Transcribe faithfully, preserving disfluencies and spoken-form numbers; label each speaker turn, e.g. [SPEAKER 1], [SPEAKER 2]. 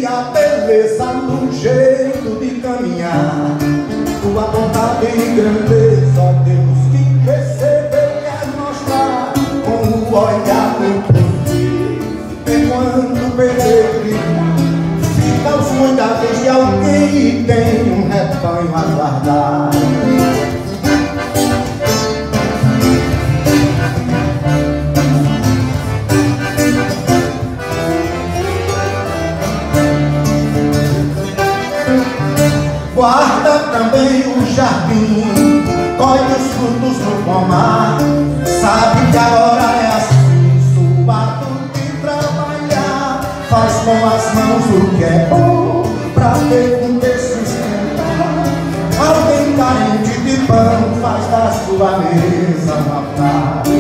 [SPEAKER 1] e a beleza no jeito de caminhar. Tua bondade e grandeza, Deus que recebeu, quer mostrar com o olhar do poder. Enquanto peregrino fica os cuidados de alguém que tem um rebanho a guardar. Guarda também o jardim, colhe os frutos no pomar. Sabe que a hora é assim, suado de trabalhar. Faz com as mãos o que é bom, pra ter com que sustentar. Alguém carente de pão faz da sua mesa uma praia.